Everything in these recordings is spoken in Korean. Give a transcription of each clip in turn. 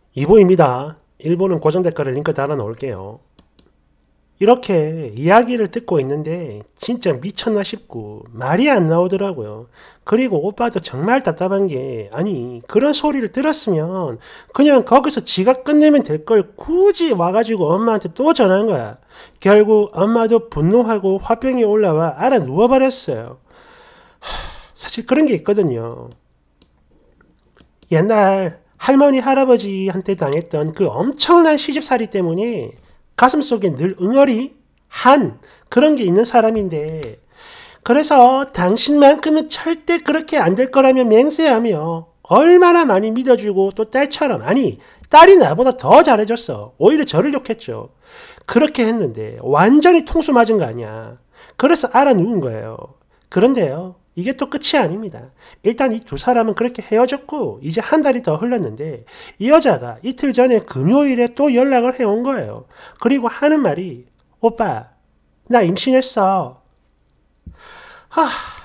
2부입니다. 1부는 고정 댓글에 링크 달아 놓을게요. 이렇게 이야기를 듣고 있는데 진짜 미쳤나 싶고 말이 안 나오더라고요. 그리고 오빠도 정말 답답한 게 아니 그런 소리를 들었으면 그냥 거기서 지가 끝내면 될 걸 굳이 와가지고 엄마한테 또 전화한 거야. 결국 엄마도 분노하고 화병이 올라와 알아 누워버렸어요. 사실 그런 게 있거든요. 옛날 할머니 할아버지한테 당했던 그 엄청난 시집살이 때문에 가슴속에 늘 응어리 한 그런 게 있는 사람인데 그래서 당신만큼은 절대 그렇게 안 될 거라며 맹세하며 얼마나 많이 믿어주고 또 딸처럼 아니 딸이 나보다 더 잘해줬어. 오히려 저를 욕했죠. 그렇게 했는데 완전히 통수 맞은 거 아니야. 그래서 알아 누운 거예요. 그런데요. 이게 또 끝이 아닙니다. 일단 이 두 사람은 그렇게 헤어졌고 이제 한 달이 더 흘렀는데 이 여자가 이틀 전에 금요일에 또 연락을 해온 거예요. 그리고 하는 말이 오빠 나 임신했어. 하,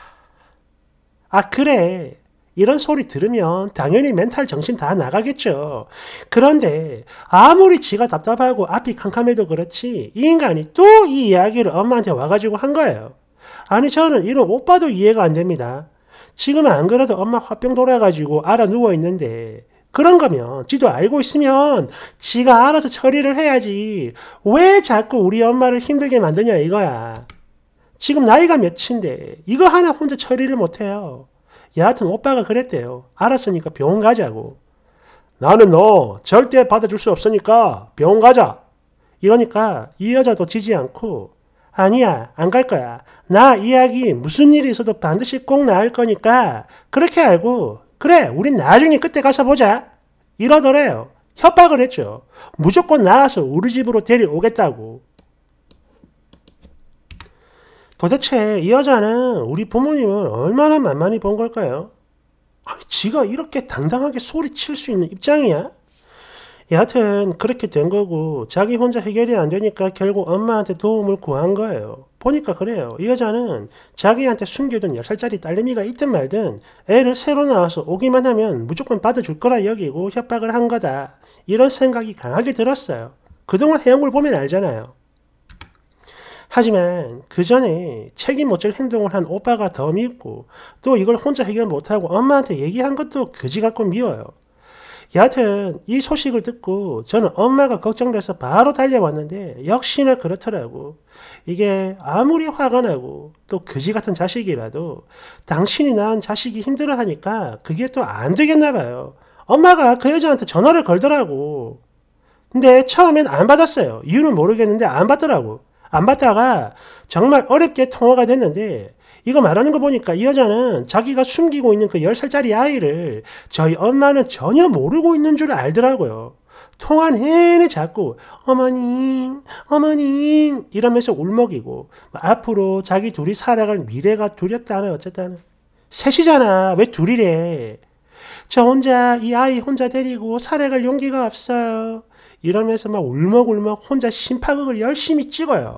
그래. 이런 소리 들으면 당연히 멘탈 정신 다 나가겠죠. 그런데 아무리 지가 답답하고 앞이 캄캄해도 그렇지 이 인간이 또 이 이야기를 엄마한테 와가지고 한 거예요. 아니 저는 이런 오빠도 이해가 안 됩니다. 지금 안 그래도 엄마 화병 돌아가지고 알아 누워 있는데 그런 거면 지도 알고 있으면 지가 알아서 처리를 해야지. 왜 자꾸 우리 엄마를 힘들게 만드냐 이거야. 지금 나이가 몇인데 이거 하나 혼자 처리를 못해요. 여하튼 오빠가 그랬대요. 알았으니까 병원 가자고. 나는 너 절대 받아줄 수 없으니까 병원 가자. 이러니까 이 여자도 지지 않고 아니야 안 갈 거야. 나 이야기 무슨 일이 있어도 반드시 꼭 나을 거니까 그렇게 알고 그래 우린 나중에 그때 가서 보자. 이러더래요. 협박을 했죠. 무조건 나와서 우리 집으로 데려오겠다고. 도대체 이 여자는 우리 부모님을 얼마나 만만히 본 걸까요? 아니 지가 이렇게 당당하게 소리칠 수 있는 입장이야? 여하튼 그렇게 된 거고 자기 혼자 해결이 안 되니까 결국 엄마한테 도움을 구한 거예요. 보니까 그래요. 이 여자는 자기한테 숨겨둔 10살짜리 딸내미가 있든 말든 애를 새로 낳아서 오기만 하면 무조건 받아줄 거라 여기고 협박을 한 거다. 이런 생각이 강하게 들었어요. 그동안 해온 걸 보면 알잖아요. 하지만 그 전에 책임 못 질 행동을 한 오빠가 더 밉고 또 이걸 혼자 해결 못하고 엄마한테 얘기한 것도 그지 같고 미워요. 여하튼 이 소식을 듣고 저는 엄마가 걱정돼서 바로 달려왔는데 역시나 그렇더라고. 이게 아무리 화가 나고 또 그지 같은 자식이라도 당신이 낳은 자식이 힘들어하니까 그게 또 안 되겠나 봐요. 엄마가 그 여자한테 전화를 걸더라고. 근데 처음엔 안 받았어요. 이유는 모르겠는데 안 받더라고. 안 받다가 정말 어렵게 통화가 됐는데 이거 말하는 거 보니까 이 여자는 자기가 숨기고 있는 그 10살짜리 아이를 저희 엄마는 전혀 모르고 있는 줄 알더라고요. 통화 내내 자꾸 어머님 어머님 이러면서 울먹이고 앞으로 자기 둘이 살아갈 미래가 두렵다는 어쨌다는 셋이잖아 왜 둘이래. 저 혼자 이 아이 혼자 데리고 살아갈 용기가 없어요. 이러면서 막 울먹울먹 혼자 심파극을 열심히 찍어요.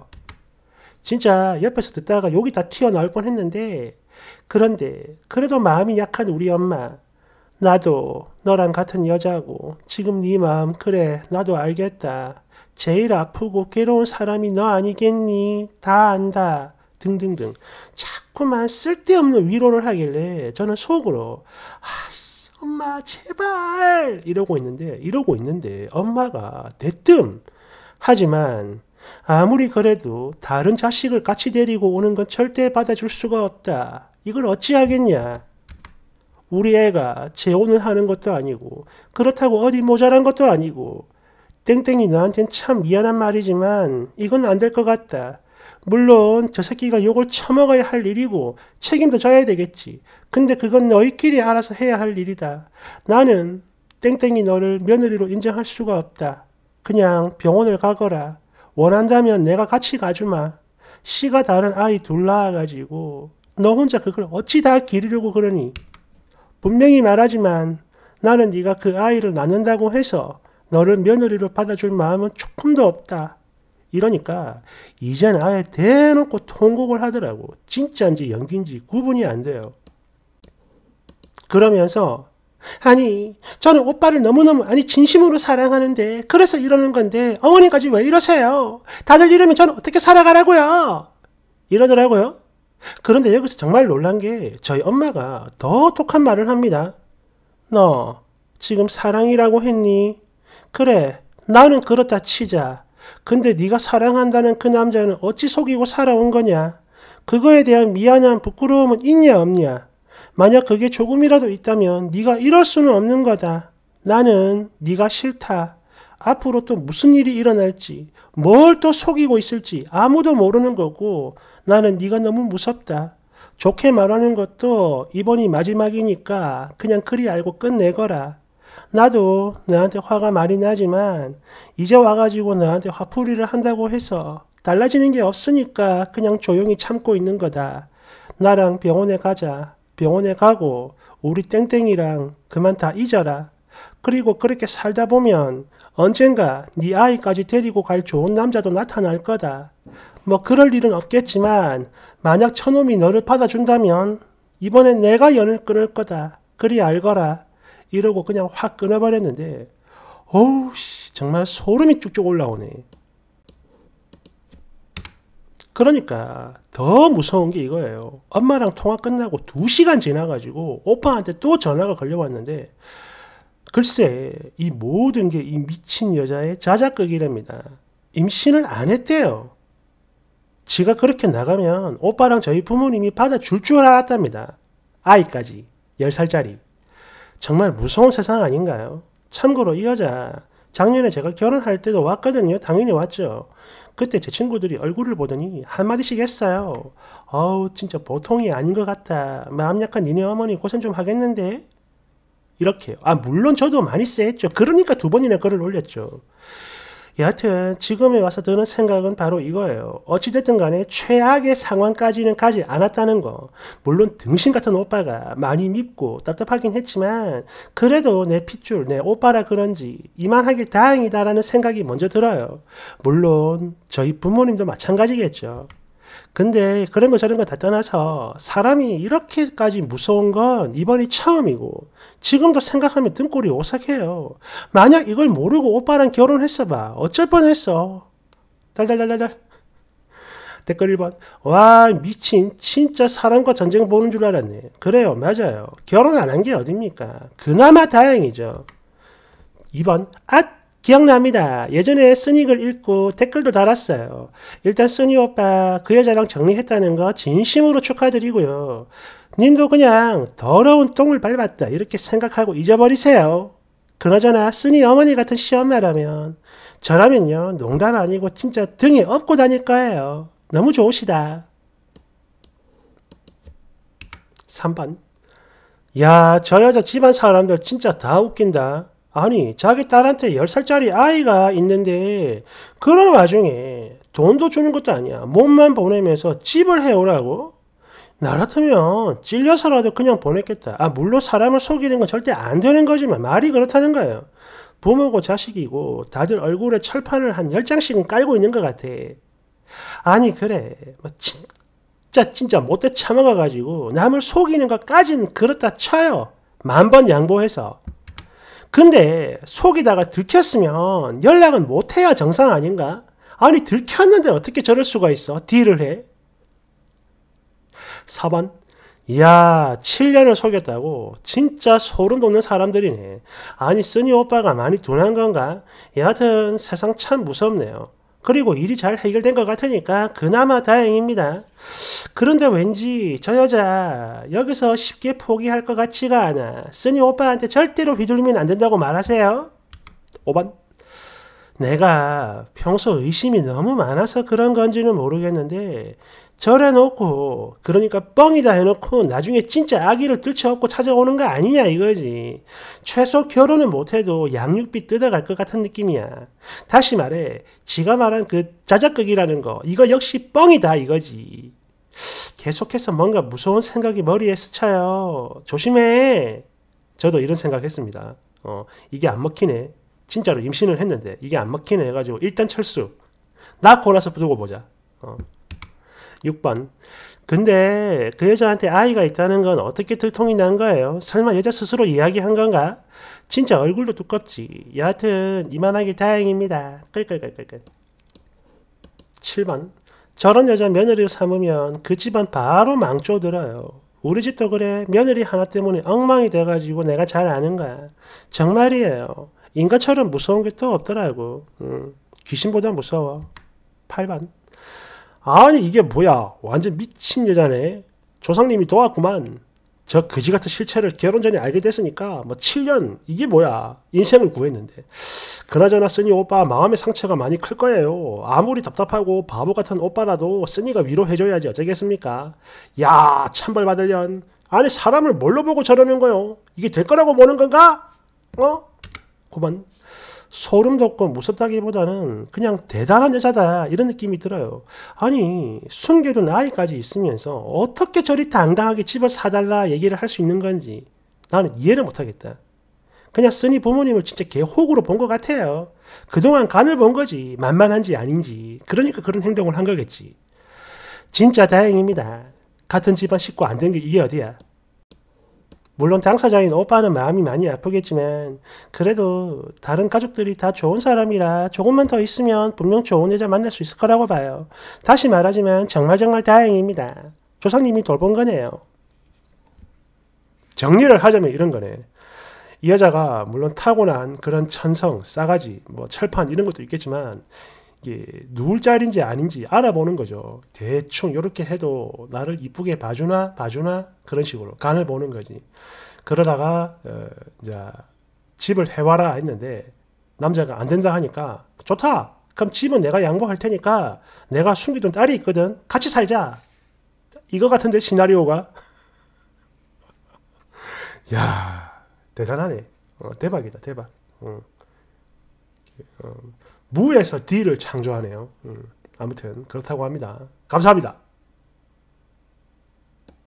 진짜 옆에서 듣다가 욕이 다 튀어나올 뻔했는데 그런데 그래도 마음이 약한 우리 엄마 나도 너랑 같은 여자고 지금 네 마음 그래 나도 알겠다. 제일 아프고 괴로운 사람이 너 아니겠니? 다 안다. 등등등 자꾸만 쓸데없는 위로를 하길래 저는 속으로 엄마 제발 이러고 있는데 엄마가 대뜸 하지만 아무리 그래도 다른 자식을 같이 데리고 오는 건 절대 받아줄 수가 없다. 이걸 어찌하겠냐. 우리 애가 재혼을 하는 것도 아니고 그렇다고 어디 모자란 것도 아니고 땡땡이 너한텐 참 미안한 말이지만 이건 안 될 것 같다. 물론 저 새끼가 욕을 처먹어야 할 일이고 책임도 져야 되겠지. 근데 그건 너희끼리 알아서 해야 할 일이다. 나는 땡땡이 너를 며느리로 인정할 수가 없다. 그냥 병원을 가거라. 원한다면 내가 같이 가주마. 씨가 다른 아이 둘 낳아가지고 너 혼자 그걸 어찌 다 기르려고 그러니. 분명히 말하지만 나는 네가 그 아이를 낳는다고 해서 너를 며느리로 받아줄 마음은 조금도 없다. 이러니까 이제는 아예 대놓고 통곡을 하더라고. 진짜인지 연기인지 구분이 안 돼요. 그러면서 아니, 저는 오빠를 너무너무, 아니, 진심으로 사랑하는데, 그래서 이러는 건데, 어머니까지 왜 이러세요? 다들 이러면 저는 어떻게 살아가라고요? 이러더라고요. 그런데 여기서 정말 놀란 게, 저희 엄마가 더 독한 말을 합니다. 너, 지금 사랑이라고 했니? 그래, 나는 그렇다 치자. 근데 네가 사랑한다는 그 남자는 어찌 속이고 살아온 거냐? 그거에 대한 미안한 부끄러움은 있냐 없냐? 만약 그게 조금이라도 있다면 네가 이럴 수는 없는 거다. 나는 네가 싫다. 앞으로 또 무슨 일이 일어날지, 뭘 또 속이고 있을지 아무도 모르는 거고 나는 네가 너무 무섭다. 좋게 말하는 것도 이번이 마지막이니까 그냥 그리 알고 끝내거라. 나도 너한테 화가 많이 나지만 이제 와가지고 너한테 화풀이를 한다고 해서 달라지는 게 없으니까 그냥 조용히 참고 있는 거다. 나랑 병원에 가자. 병원에 가고 우리 땡땡이랑 그만 다 잊어라. 그리고 그렇게 살다 보면 언젠가 네 아이까지 데리고 갈 좋은 남자도 나타날 거다. 뭐 그럴 일은 없겠지만 만약 처놈이 너를 받아준다면 이번엔 내가 연을 끊을 거다. 그리 알거라. 이러고 그냥 확 끊어버렸는데 어우 정말 소름이 쭉쭉 올라오네. 그러니까 더 무서운 게 이거예요. 엄마랑 통화 끝나고 2시간 지나가지고 오빠한테 또 전화가 걸려왔는데 글쎄 이 모든 게 이 미친 여자의 자작극이랍니다. 임신을 안 했대요. 지가 그렇게 나가면 오빠랑 저희 부모님이 받아줄 줄 알았답니다. 아이까지 10살짜리. 정말 무서운 세상 아닌가요? 참고로 이 여자 작년에 제가 결혼할 때도 왔거든요. 당연히 왔죠. 그때 제 친구들이 얼굴을 보더니 한마디씩 했어요. 어우 진짜 보통이 아닌 것 같다. 마음 약한 니네 어머니 고생 좀 하겠는데? 이렇게. 물론 저도 많이 쎄했죠. 그러니까 2번이나 글을 올렸죠. 여하튼 지금에 와서 드는 생각은 바로 이거예요. 어찌됐든 간에 최악의 상황까지는 가지 않았다는 거. 물론 등신 같은 오빠가 많이 밉고 답답하긴 했지만 그래도 내 핏줄, 내 오빠라 그런지 이만하길 다행이다라는 생각이 먼저 들어요. 물론 저희 부모님도 마찬가지겠죠. 근데 그런 거 저런 거 다 떠나서 사람이 이렇게까지 무서운 건 이번이 처음이고 지금도 생각하면 등골이 오싹해요. 만약 이걸 모르고 오빠랑 결혼했어 봐. 어쩔 뻔했어. 달달달달달. 댓글 1번. 와 미친 진짜 사람과 전쟁 보는 줄 알았네. 그래요 맞아요. 결혼 안 한 게 어딥니까. 그나마 다행이죠. 2번. 기억납니다. 예전에 쓰닉을 읽고 댓글도 달았어요. 일단 쓰니 오빠 그 여자랑 정리했다는 거 진심으로 축하드리고요. 님도 그냥 더러운 똥을 밟았다 이렇게 생각하고 잊어버리세요. 그나저나 쓰니 어머니 같은 시엄마라면 저라면요 농담 아니고 진짜 등에 업고 다닐 거예요. 너무 좋으시다. 3번. 야, 저 여자 집안 사람들 진짜 다 웃긴다. 아니 자기 딸한테 10살짜리 아이가 있는데 그런 와중에 돈도 주는 것도 아니야. 몸만 보내면서 집을 해오라고? 나 같으면 찔려서라도 그냥 보냈겠다. 물론 사람을 속이는 건 절대 안 되는 거지만 말이 그렇다는 거예요. 부모고 자식이고 다들 얼굴에 철판을 한 10장씩은 깔고 있는 것 같아. 아니 그래 진짜 못돼 처먹어가지고 남을 속이는 것까지는 그렇다 쳐요. 10,000번 양보해서. 근데 속이다가 들켰으면 연락은 못해야 정상 아닌가? 아니 들켰는데 어떻게 저럴 수가 있어? 딜을 해? 4번. 이야 7년을 속였다고? 진짜 소름 돋는 사람들이네. 아니 쓰니 오빠가 많이 둔한 건가? 여하튼 세상 참 무섭네요. 그리고 일이 잘 해결된 것 같으니까 그나마 다행입니다. 그런데 왠지 저 여자 여기서 쉽게 포기할 것 같지가 않아. 쓰니 오빠한테 절대로 휘둘리면 안 된다고 말하세요. 5번. 내가 평소 의심이 너무 많아서 그런 건지는 모르겠는데 절해놓고 그러니까 뻥이다 해놓고 나중에 진짜 아기를 들쳐업고 찾아오는 거 아니냐 이거지. 최소 결혼은 못해도 양육비 뜯어갈 것 같은 느낌이야. 다시 말해 지가 말한 그 자작극이라는 거 이거 역시 뻥이다 이거지. 계속해서 뭔가 무서운 생각이 머리에 스쳐요. 조심해. 저도 이런 생각했습니다. 이게 안 먹히네. 진짜로 임신을 했는데 이게 안 먹히네 해가지고 일단 철수. 낳고 나서 두고 보자. 6번. 근데 그 여자한테 아이가 있다는 건 어떻게 들통이 난 거예요? 설마 여자 스스로 이야기한 건가? 진짜 얼굴도 두껍지. 여하튼 이만하길 다행입니다. 끌끌끌끌끌. 7번. 저런 여자 며느리를 삼으면 그 집안 바로 망조들어요. 우리 집도 그래. 며느리 하나 때문에 엉망이 돼가지고 내가 잘 아는 거야. 정말이에요. 인간처럼 무서운 게 또 없더라고. 귀신보다 무서워. 8번. 아니 이게 뭐야. 완전 미친 여자네. 조상님이 도왔구만. 저 그지 같은 실체를 결혼 전에 알게 됐으니까 뭐 7년 이게 뭐야. 인생을 구했는데. 그나저나 쓰니 오빠 마음의 상처가 많이 클 거예요. 아무리 답답하고 바보 같은 오빠라도 쓰니가 위로해줘야지 어쩌겠습니까? 야 찬벌 받으련. 아니 사람을 뭘로 보고 저러는 거요? 이게 될 거라고 보는 건가? 어? 9번. 소름 돋고 무섭다기보다는 그냥 대단한 여자다 이런 느낌이 들어요. 아니 숨겨둔 아이까지 있으면서 어떻게 저리 당당하게 집을 사달라 얘기를 할 수 있는 건지 나는 이해를 못하겠다. 그냥 쓰니 부모님을 진짜 개호구로 본 것 같아요. 그동안 간을 본 거지 만만한지 아닌지. 그러니까 그런 행동을 한 거겠지. 진짜 다행입니다. 같은 집안 식구 안 된 게 이게 어디야. 물론 당사자인 오빠는 마음이 많이 아프겠지만 그래도 다른 가족들이 다 좋은 사람이라 조금만 더 있으면 분명 좋은 여자 만날 수 있을 거라고 봐요. 다시 말하지만 정말 다행입니다. 조상님이 돌본 거네요. 정리를 하자면 이런 거네. 이 여자가 물론 타고난 그런 천성, 싸가지, 뭐 철판 이런 것도 있겠지만 이게 누울 자리인지 아닌지 알아보는 거죠. 대충 이렇게 해도 나를 이쁘게 봐주나 그런 식으로 간을 보는 거지. 그러다가 이제 집을 해와라 했는데 남자가 안 된다 하니까 좋다. 그럼 집은 내가 양보할 테니까 내가 숨기던 딸이 있거든. 같이 살자. 이거 같은데 시나리오가. 야 대단하네. 대박이다 대박. 무에서 D를 창조하네요. 아무튼 그렇다고 합니다. 감사합니다.